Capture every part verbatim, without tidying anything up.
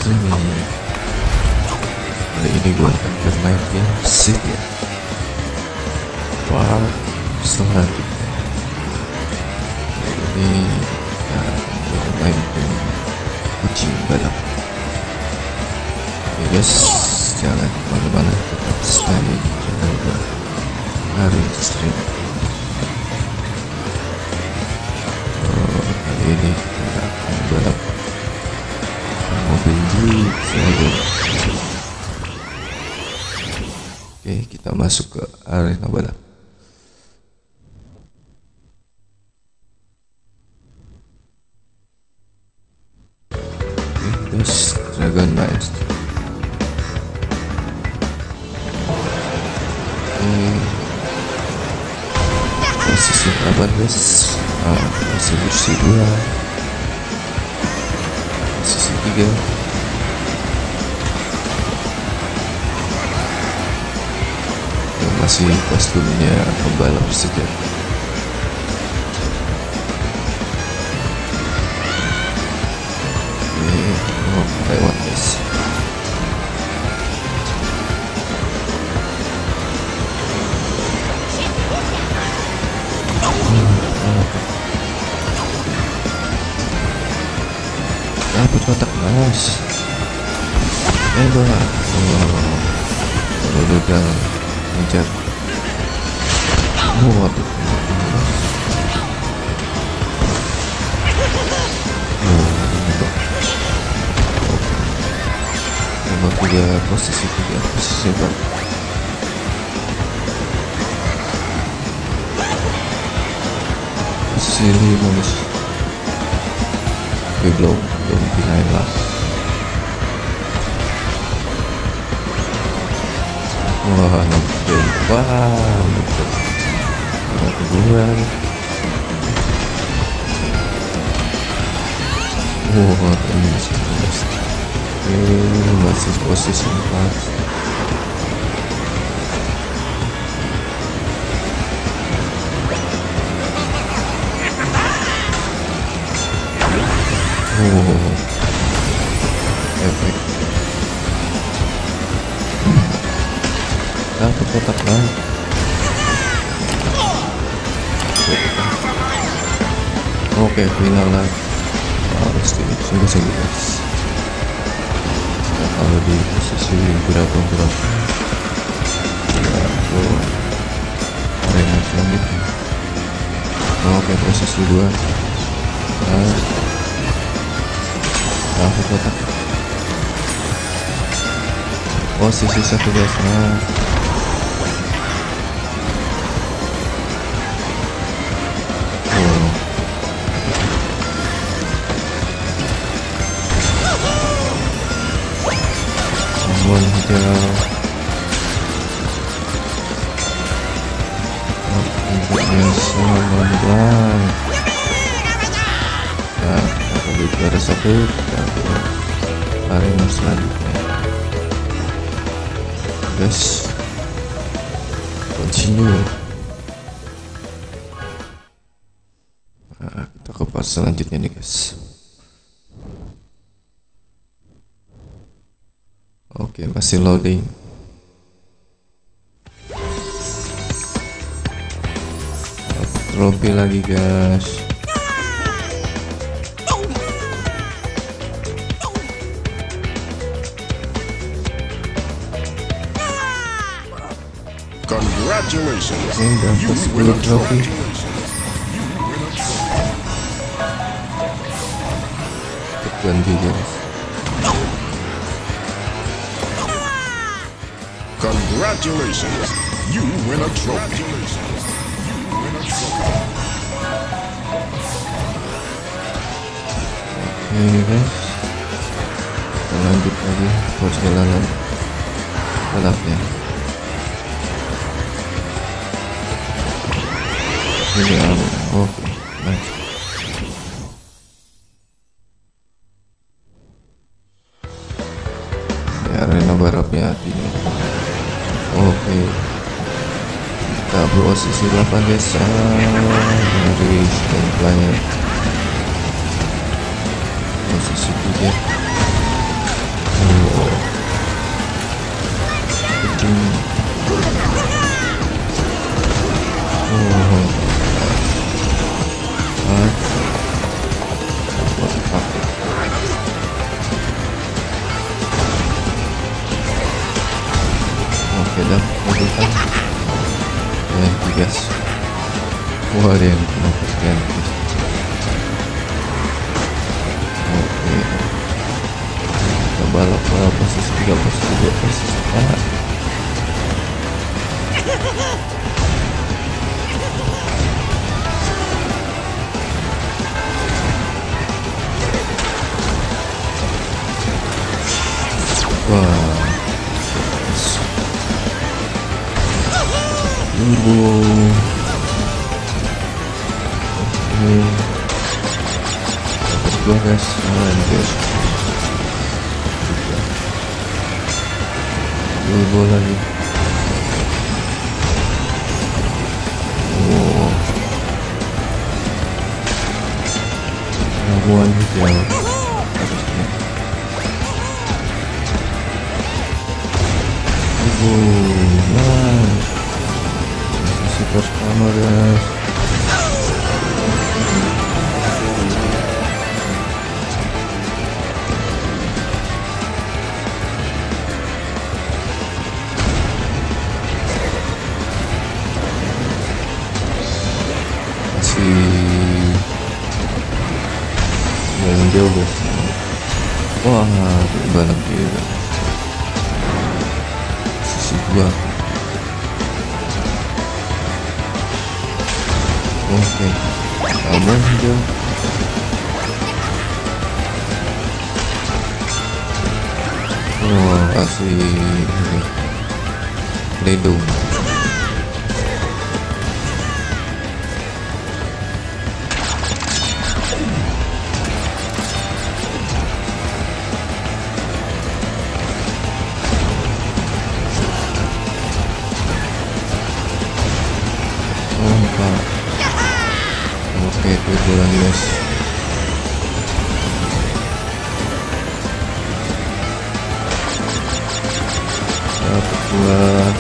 streaming. Kali ini gue akan bermain game City. Wow, selanjutnya ini kita akan bermain game kucing balap. Oke guys, jangan kemana-mana, tetap stay di channel gue hari stream. Oh, kali ini kita akan balap mobil Jeep Wagon. Oke, kita masuk ke arena balap. Oke, terus Dragon Knight. Oke, posisi berapa guys? Ah, posisi bersih dua, posisi tiga. Masih kostumnya pembalap sejati. Oke, oh, lewat guys. Dapat kotak mas. Hebat. Oh, kalau gagal mengejar. Oh, waduh. Oh, hebat. Nomor tiga, posisi tiga, posisi empat. Posisi lima guys. Oke, belum belum dinaik lah. Wah, nonton, wah, nonton, keluar. Wah, ini masih masih, eh, masih posisi empat. Oh, efek. Dapat kotak lah. Oke, final lah. Harus di sungguh-sungguh guys. Nah, kalau di posisi berapa berapa ya, oh, arena selanjutnya. Oke, posisi dua. Nah, dapat kotak. Posisi satu guys. Nah, mohon hijau untuk sama pelan. Nah, kalau juara satu kita ke arena selanjutnya guys. Continue. Nah, kita ke part selanjutnya nih guys. Oke, masih loading. Trofi lagi guys. Congratulations. Oke, dapat sepuluh trofi. Ganti guys. Congratulations, you win a trophy. Oke guys, kita lanjut lagi perjalanan balapnya. Ini arena, oke, nice. Ini arena balapnya ini. Oke, kita posisi delapan guys. Dari stand player posisi tiga. Wah, ada yang kena persen. Oke, kita balap ke posisi tiga, posisi dua, posisi empat. Wah, turbo. Oke, dapat dua guys, lanjut. Turbo lagi. Wow, ramuan hijau harusnya. Nah, posisi pertama guys. Masih yang jauh guys. Wah, balap dia. Posisi dua. Oke, aman hijau. Oh, kasih ini lindung. Oh, Pak. Oke, turbo lagi guys. Dapat dua.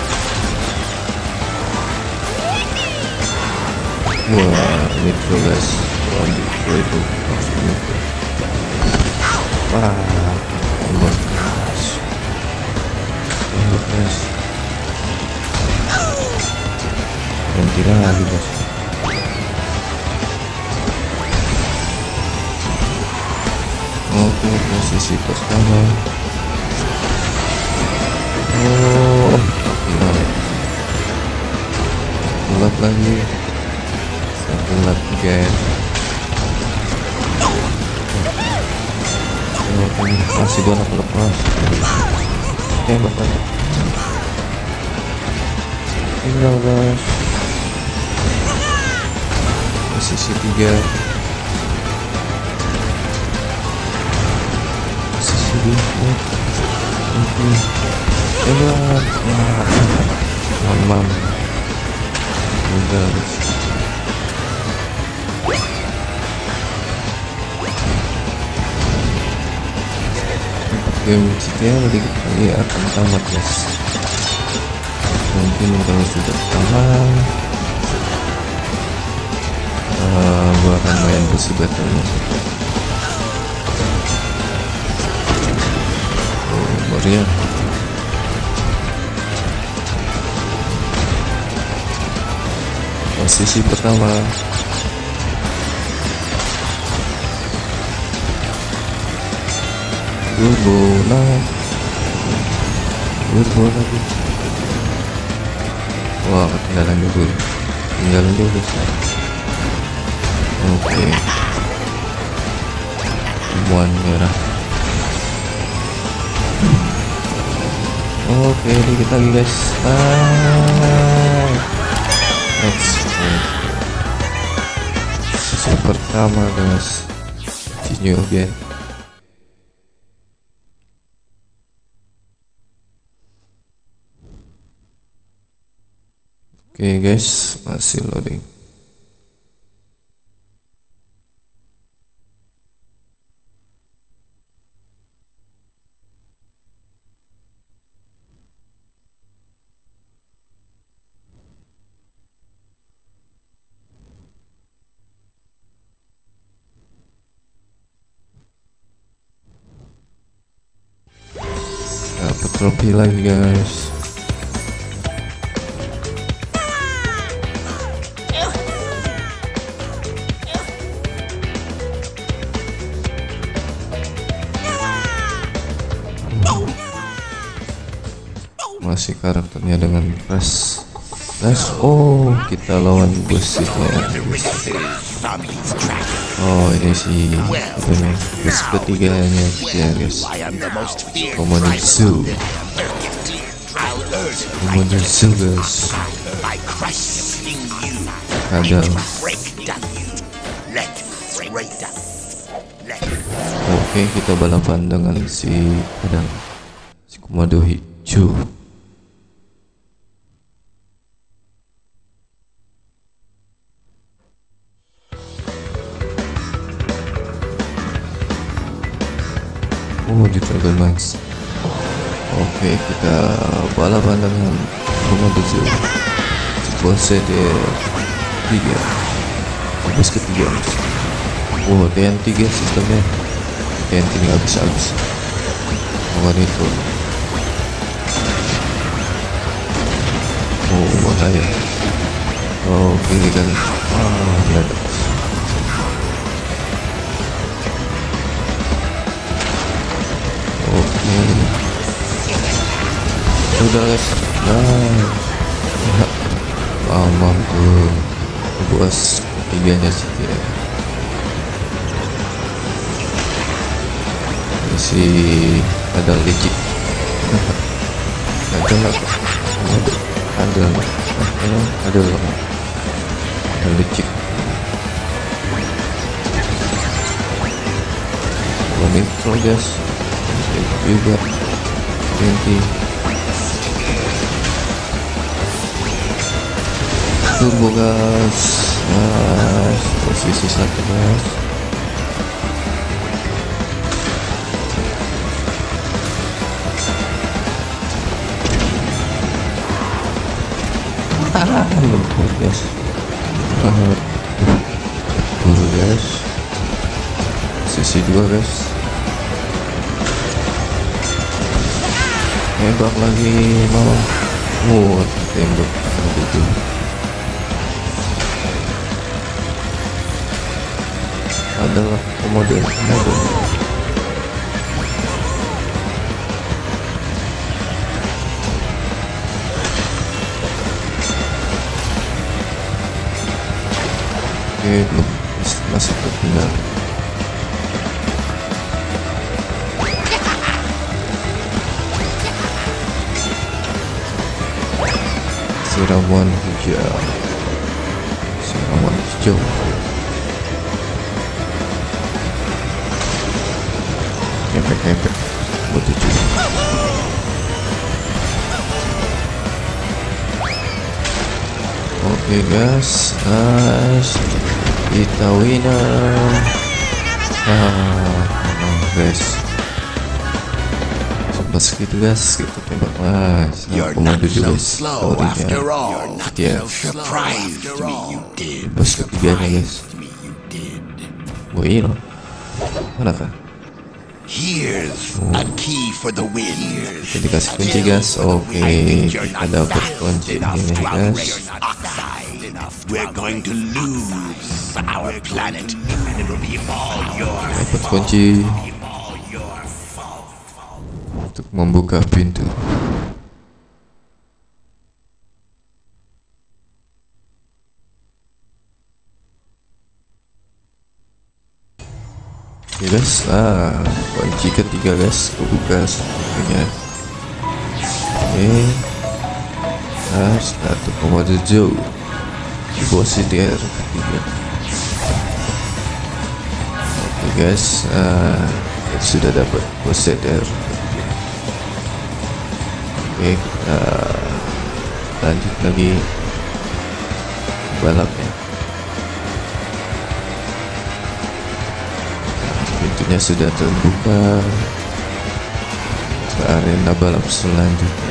Wah, nitro guys. Wah, nitro itu langsung nitro. Wah, tembak guys. Tembak guys. Berhenti lagi guys. Oke, posisi pertama. Oh, final. Bulat lagi. Satu lap guys. Oke, masih dua lap lepas. Oke, bakal tinggal guys. Posisi tiga. Posisi dua. Oke, hebat. Mamam. Udah guys. Game setia sedikit lagi akan tamat guys. Mungkin kalau sudah tamat, uh, gua akan main besi battle-nya. Oh, meriah. Posisi pertama. Turbo naik. Turbo lagi. Wah, ketinggalan dulu. Tinggalan dulu guys. Oke. Buan merah. Oke, dikit lagi guys. Ah. Next. Sisi pertama guys. Continue again. Oke okay guys, masih loading. Dapat trofi lagi guys. masih karakternya dengan Crash. Crash, oh kita lawan bosnya. Oh ini sih apa nih, bos ketiganya ya guys. Commander Zoo, Commander Zoo guys. Kadang. Oke, kita balapan dengan si kadang si Komodo hijau. Oh di Dragon Max. Oke, kita balapan dengan Komodo hijau. Bos tiga, bos ketiga. Oh T N T guys sistemnya. T N T nggak habis-habis. Lawan itu. Oh bahaya. Oh ini kan. Ah meledak. Oke. Udah guys. Nah. Ah mampu. Bos ketiganya sih ya. Si ada licik. Ada ada ada ada ada licik. Nitro guys juga ganti turbo gas. Nah, posisi satu gas. Lumpur guys, buru guys, sisi dua guys, nembak lagi mau, oh tembak itu, adalah komodo komodo. Oke, belum masih tertinggal. Siraman hijau, siraman hijau. Efek-efek buat itu. Oke guys, nice. Kita winner. Ah, guys. Pas gitu guys, kita tembak mas. Komodo juga guys. Sorry ya. Pas ketiganya guys. Wah iya loh. Mana kan? Oh. Kita dikasih kunci guys. Oke, kita dapat kunci ini guys. We're going to lose our planet and it will be all your fault. Kunci untuk membuka pintu. Oke guys, ah kunci ketiga guys, kebuka sepertinya. Oke, nah satu komodo jauh. Bos D R ketiga. Oke guys, uh, sudah dapat bos D R. Oke, kita lanjut lagi balapnya. Pintunya sudah terbuka ke arena balap selanjutnya.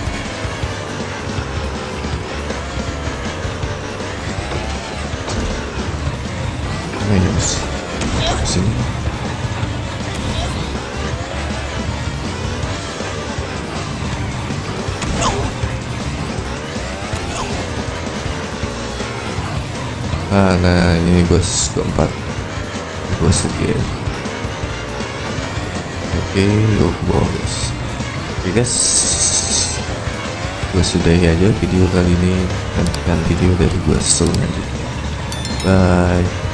Minus sini. Ah, nah ini bos keempat, bos ketiga. Oke, look bos. Oke guys, gue sudahi aja video kali ini. Nantikan video dari gue selanjutnya. Bye.